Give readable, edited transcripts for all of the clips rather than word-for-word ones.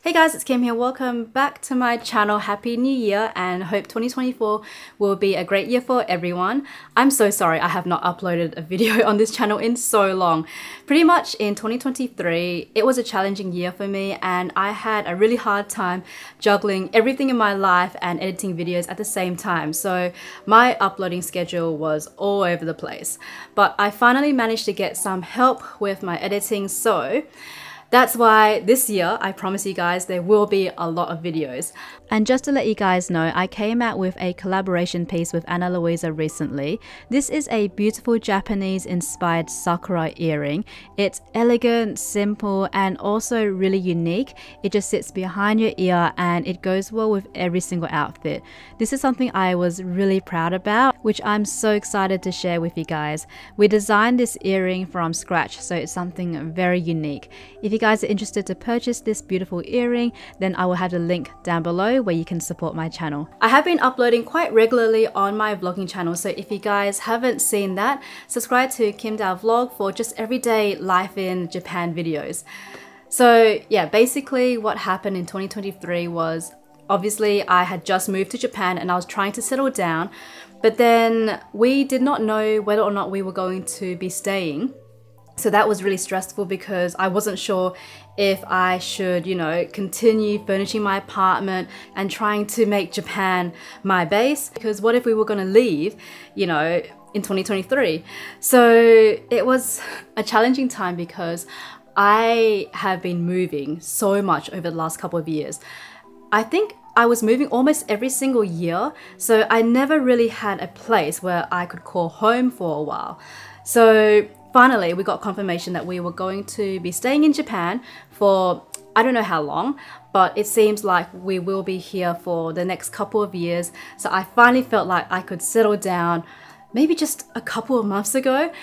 Hey guys, it's Kim here. Welcome back to my channel. Happy New Year and hope 2024 will be a great year for everyone. I'm so sorry I have not uploaded a video on this channel in so long. Pretty much in 2023, it was a challenging year for me and I had a really hard time juggling everything in my life and editing videos at the same time. So my uploading schedule was all over the place. But I finally managed to get some help with my editing, so that's why this year, I promise you guys, there will be a lot of videos. And just to let you guys know, I came out with a collaboration piece with Ana Luisa recently. This is a beautiful Japanese-inspired sakura earring. It's elegant, simple, and also really unique. It just sits behind your ear and it goes well with every single outfit. This is something I was really proud about, which I'm so excited to share with you guys. We designed this earring from scratch, so it's something very unique. If you guys are interested to purchase this beautiful earring, then I will have the link down below where you can support my channel. I have been uploading quite regularly on my vlogging channel, so if you guys haven't seen that, subscribe to Kim Dao Vlog for just everyday life in Japan videos. So yeah, basically what happened in 2023 was, obviously I had just moved to Japan and I was trying to settle down, but then we did not know whether or not we were going to be staying. So that was really stressful because I wasn't sure if I should, continue furnishing my apartment and trying to make Japan my base. Because what if we were going to leave, in 2023? So it was a challenging time because I have been moving so much over the last couple of years. I think I was moving almost every single year, so I never really had a place where I could call home for a while. So finally, we got confirmation that we were going to be staying in Japan for I don't know how long, but it seems like we will be here for the next couple of years. So I finally felt like I could settle down maybe just a couple of months ago.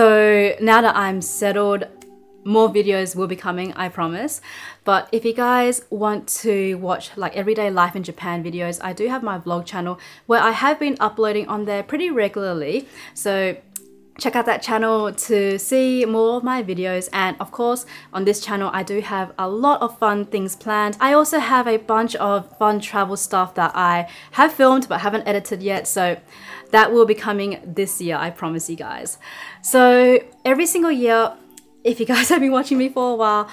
So now that I'm settled, more videos will be coming, I promise. But if you guys want to watch like everyday life in Japan videos, I do have my vlog channel where I have been uploading on there pretty regularly. So check out that channel to see more of my videos, and of course on this channel I do have a lot of fun things planned. I also have a bunch of fun travel stuff that I have filmed but haven't edited yet, so that will be coming this year, I promise you guys. So every single year, if you guys have been watching me for a while,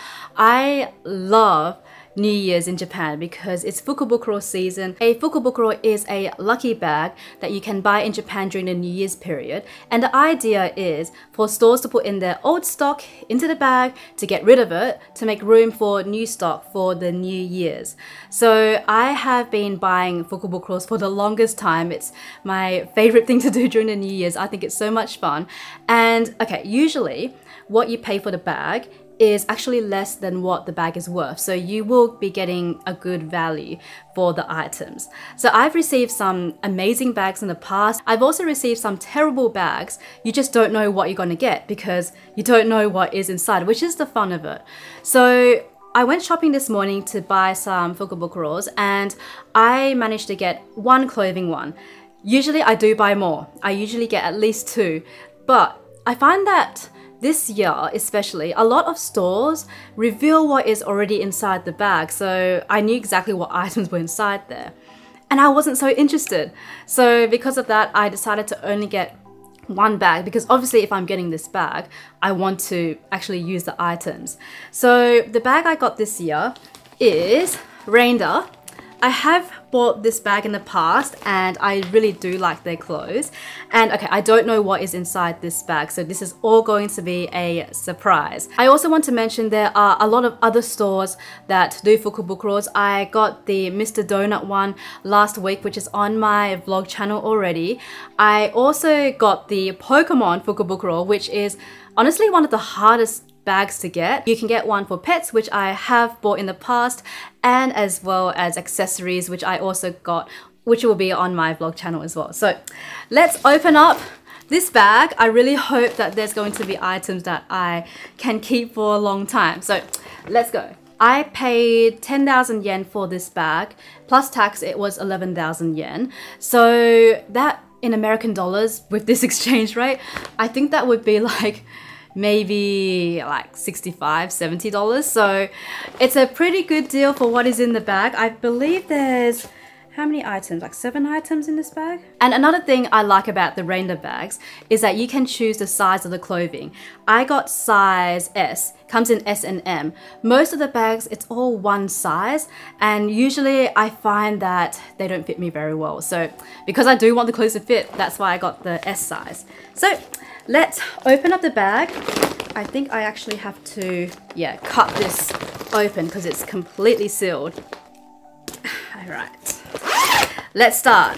I love New Year's in Japan because it's Fukubukuro season. A Fukubukuro is a lucky bag that you can buy in Japan during the New Year's period. And the idea is for stores to put in their old stock into the bag to get rid of it to make room for new stock for the New Year's. So I have been buying Fukubukuros for the longest time. It's my favorite thing to do during the New Year's. I think it's so much fun. And okay, usually what you pay for the bag is actually less than what the bag is worth. So you will be getting a good value for the items. So I've received some amazing bags in the past. I've also received some terrible bags. You just don't know what you're gonna get because you don't know what is inside, which is the fun of it. So I went shopping this morning to buy some Fukubukuros and I managed to get one clothing one. Usually I do buy more. I usually get at least two, but I find that this year especially, a lot of stores reveal what is already inside the bag, so I knew exactly what items were inside there. And I wasn't so interested. So because of that, I decided to only get one bag because obviously if I'm getting this bag, I want to actually use the items. So the bag I got this year is Reindeer. I have bought this bag in the past and I really do like their clothes. And okay, I don't know what is inside this bag, so this is all going to be a surprise. I also want to mention there are a lot of other stores that do Fukubukuros. I got the Mr. Donut one last week, which is on my vlog channel already. I also got the Pokemon Fukubukuro, which is honestly one of the hardest bags to get. You can get one for pets, which I have bought in the past, and as well as accessories, which I also got, which will be on my vlog channel as well. So let's open up this bag. I really hope that there's going to be items that I can keep for a long time. So let's go. I paid 10,000 yen for this bag, plus tax it was 11,000 yen. So that in American dollars with this exchange rate, I think that would be like maybe like $65, $70. So it's a pretty good deal for what is in the bag. I believe there's how many items? Like 7 items in this bag? And another thing I like about the Rainer bags is that you can choose the size of the clothing. I got size S, comes in S and M. Most of the bags, it's all one size, and usually I find that they don't fit me very well. So because I do want the clothes to fit, that's why I got the S size. So let's open up the bag. I think I actually have to, yeah, cut this open because it's completely sealed. All right. Let's start.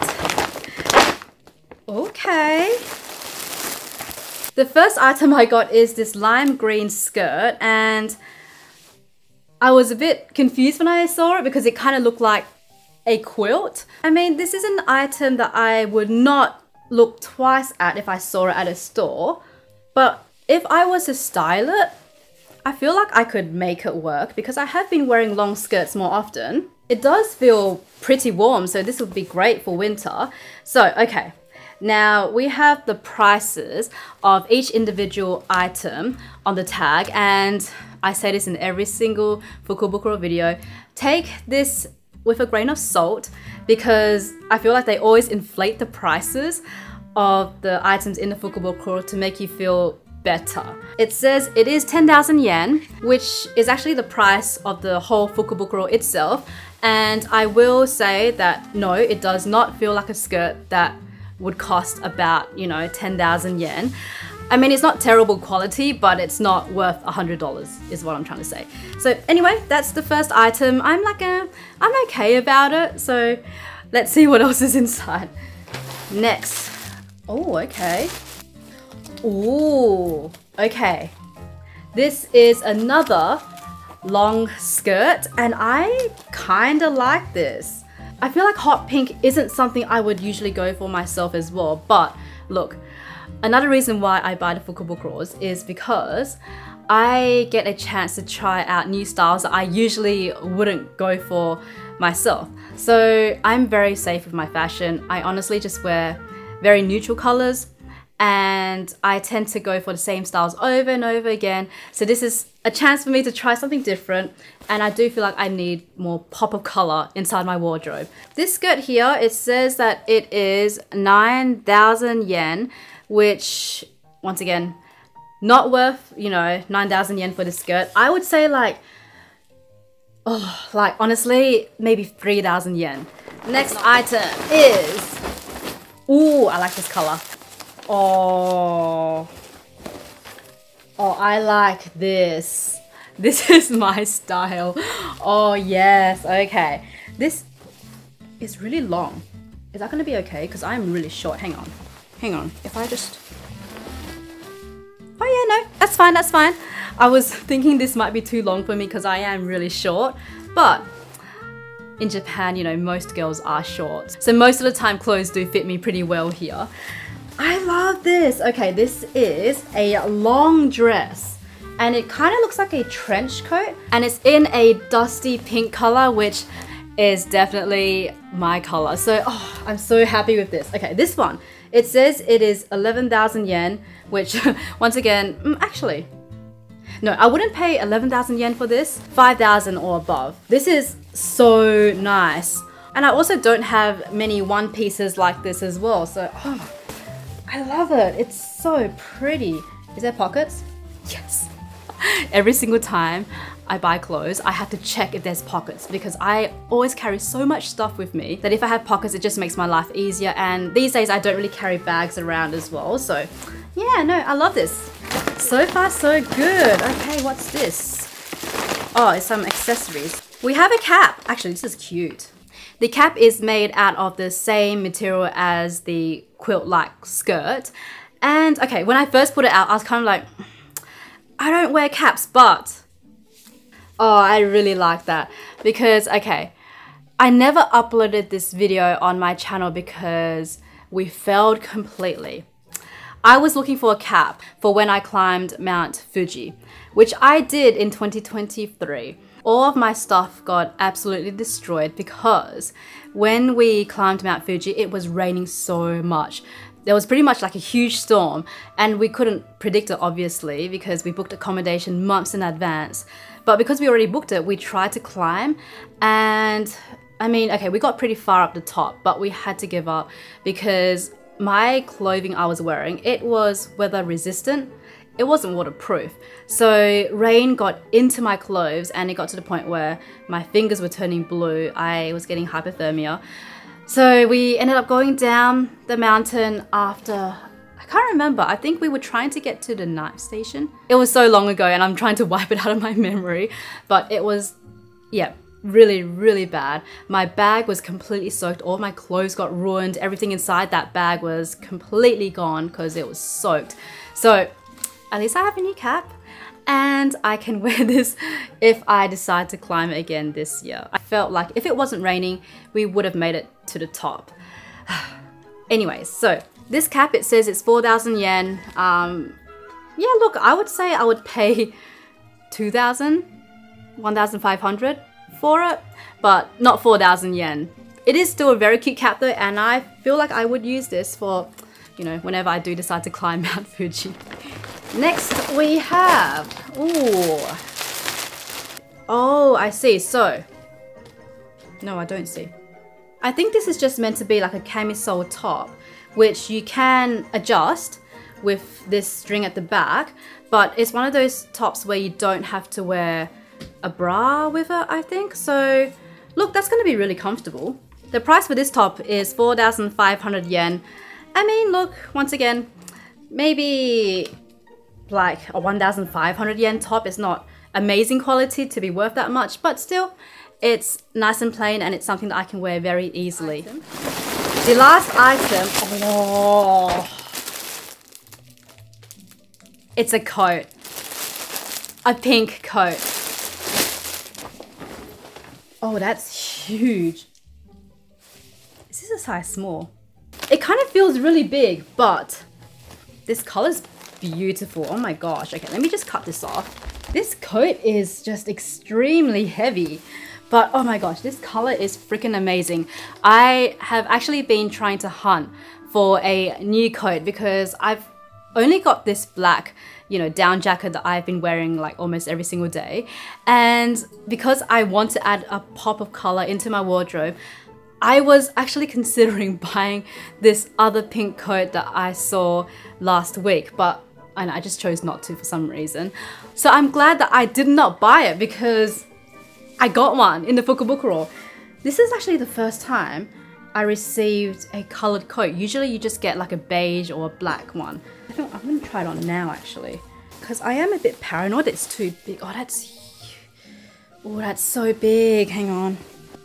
Okay. The first item I got is this lime green skirt, and I was a bit confused when I saw it because it kind of looked like a quilt. I mean, this is an item that I would not look twice at if I saw it at a store, but if I was to style it, I feel like I could make it work because I have been wearing long skirts more often. It does feel pretty warm, so this would be great for winter. So, okay, now we have the prices of each individual item on the tag, and I say this in every single Fukubukuro video. Take this with a grain of salt because I feel like they always inflate the prices of the items in the Fukubukuro to make you feel better. It says it is 10,000 yen, which is actually the price of the whole Fukubukuro itself. And I will say that no, it does not feel like a skirt that would cost about, you know, 10,000 yen. I mean, it's not terrible quality, but it's not worth $100 is what I'm trying to say. So anyway, that's the first item. I'm okay about it. So let's see what else is inside. Next. Oh, okay. Ooh, okay. This is another long skirt, and I kind of like this. I feel like hot pink isn't something I would usually go for myself as well, but look, another reason why I buy the Fukubukuros is because I get a chance to try out new styles that I usually wouldn't go for myself. So I'm very safe with my fashion. I honestly just wear very neutral colors, and I tend to go for the same styles over and over again. So this is a chance for me to try something different, and I do feel like I need more pop of color inside my wardrobe. This skirt here, it says that it is 9,000 yen, which once again, not worth, you know, 9,000 yen for this skirt. I would say like honestly, maybe 3,000 yen. Next item is, ooh, I like this color. Oh, I like this. This is my style. Oh yes, okay. This is really long. Is that gonna be okay? Because I'm really short. Hang on. If I just... Oh yeah, no, that's fine, that's fine. I was thinking this might be too long for me because I am really short, but in Japan, you know, most girls are short. So most of the time clothes do fit me pretty well here. I love this. Okay, this is a long dress and it kind of looks like a trench coat, and it's in a dusty pink color, which is definitely my color. So I'm so happy with this. Okay, this one, it says it is 11,000 yen, which once again, actually, no, I wouldn't pay 11,000 yen for this, 5,000 or above. This is so nice. And I also don't have many one pieces like this as well. So, I love it. It's so pretty. Is there pockets? Yes. Every single time I buy clothes, I have to check if there's pockets because I always carry so much stuff with me that if I have pockets, it just makes my life easier. And these days I don't really carry bags around as well. So yeah, no, I love this. So far, so good. Okay, what's this? Oh, it's some accessories. We have a cap. Actually, this is cute. The cap is made out of the same material as the quilt-like skirt. And okay, when I first put it out, I was kind of like, I don't wear caps, but oh, I really like that because, okay, I never uploaded this video on my channel because we failed completely. I was looking for a cap for when I climbed Mount Fuji, which I did in 2023. All of my stuff got absolutely destroyed because when we climbed Mount Fuji, it was raining so much. there was pretty much like a huge storm, and we couldn't predict it obviously because we booked accommodation months in advance. But because we already booked it, we tried to climb, and I mean, okay, we got pretty far up the top, but we had to give up because my clothing I was wearing, it was weather resistant. It wasn't waterproof. So rain got into my clothes and it got to the point where my fingers were turning blue. I was getting hypothermia. So we ended up going down the mountain after, I can't remember, I think we were trying to get to the night station. It was so long ago and I'm trying to wipe it out of my memory, but it was, yeah, really, really bad. My bag was completely soaked, all my clothes got ruined, everything inside that bag was completely gone because it was soaked. So at least I have a new cap and I can wear this if I decide to climb it again this year. I felt like if it wasn't raining, we would have made it to the top. Anyways, so this cap, it says it's 4,000 yen. Yeah, look, I would say I would pay 2,000, 1,500 for it, but not 4,000 yen. It is still a very cute cap though, and I feel like I would use this for, you know, whenever I do decide to climb Mount Fuji. Next we have, oh, I see. So, no, I don't see. I think this is just meant to be like a camisole top, which you can adjust with this string at the back, but it's one of those tops where you don't have to wear a bra with it, I think. So, look, that's gonna be really comfortable. The price for this top is 4,500 yen. I mean, look, once again, maybe like a 1,500 yen top is not amazing quality to be worth that much, but still, it's nice and plain and it's something that I can wear very easily. The last item, oh, it's a coat, a pink coat. Oh, that's huge. Is this a size small? It kind of feels really big, but this color's beautiful. Oh my gosh. Okay, let me just cut this off. This coat is just extremely heavy, but oh my gosh, this color is freaking amazing. I have actually been trying to hunt for a new coat because I've only got this black, you know, down jacket that I've been wearing like almost every single day. And because I want to add a pop of color into my wardrobe, I was actually considering buying this other pink coat that I saw last week, but I just chose not to for some reason. So I'm glad that I did not buy it because I got one in the Fukubukuro. This is actually the first time I received a colored coat. Usually you just get like a beige or a black one. I think I'm gonna try it on now actually, because I am a bit paranoid it's too big. Oh, that's so big. Hang on.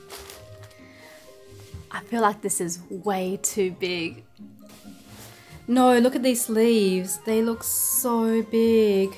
I feel like this is way too big. No, look at these sleeves. They look so big.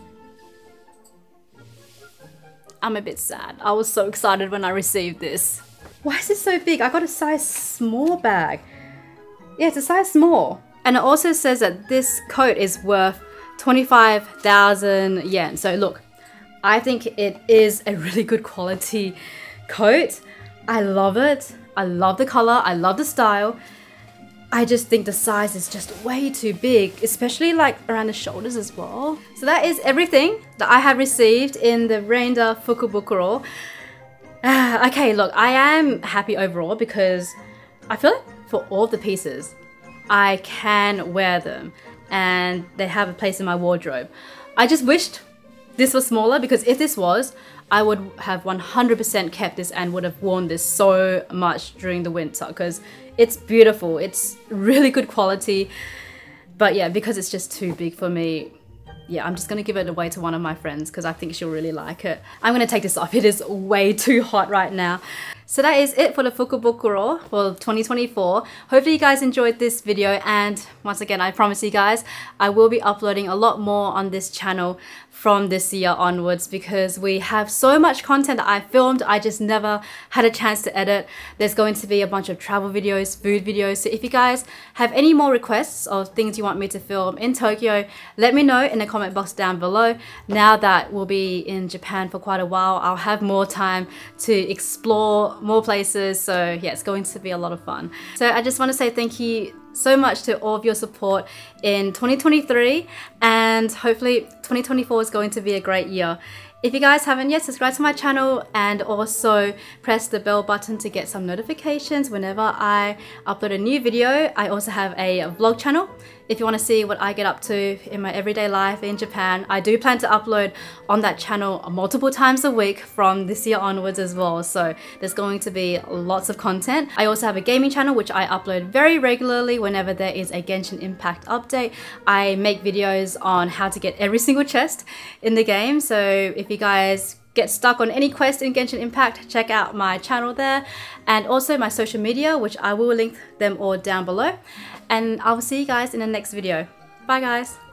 I'm a bit sad. I was so excited when I received this. Why is this so big? I got a size small bag. Yeah, it's a size small. And it also says that this coat is worth 25,000 yen. So look, I think it is a really good quality coat. I love it. I love the color. I love the style. I just think the size is just way too big, especially like around the shoulders as well. So that is everything that I have received in the Reindeer Fukubukuro. Okay, look, I am happy overall because I feel like for all the pieces, I can wear them and they have a place in my wardrobe. I just wished this was smaller because if this was, I would have 100% kept this and would have worn this so much during the winter because it's beautiful. It's really good quality. But yeah, because it's just too big for me, yeah, I'm just gonna give it away to one of my friends because I think she'll really like it. I'm gonna take this off. It is way too hot right now. So that is it for the Fukubukuro for 2024. Hopefully you guys enjoyed this video, and once again, I promise you guys, I will be uploading a lot more on this channel from this year onwards because we have so much content that I filmed, I just never had a chance to edit. There's going to be a bunch of travel videos, food videos, so if you guys have any more requests or things you want me to film in Tokyo, let me know in the comment box down below. Now that we'll be in Japan for quite a while, I'll have more time to explore more places, so yeah, it's going to be a lot of fun. So I just want to say thank you so much to all of your support in 2023, and hopefully 2024 is going to be a great year. If you guys haven't yet, subscribe to my channel and also press the bell button to get some notifications whenever I upload a new video. I also have a vlog channel if you want to see what I get up to in my everyday life in Japan. I do plan to upload on that channel multiple times a week from this year onwards as well, so there's going to be lots of content. I also have a gaming channel which I upload very regularly whenever there is a Genshin Impact update. I make videos on how to get every single chest in the game, so if you guys get stuck on any quest in Genshin Impact, check out my channel there, and also my social media, which I will link them all down below. And I will see you guys in the next video. Bye guys!